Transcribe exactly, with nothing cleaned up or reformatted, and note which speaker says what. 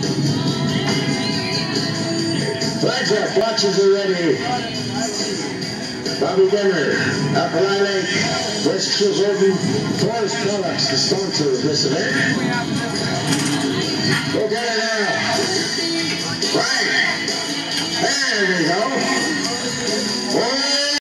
Speaker 1: Flags up, watches are ready. Bobby Denner, Alkali Lake, West Chilton, Forest Products, the sponsor of this event. Go get it now. Right. There we go.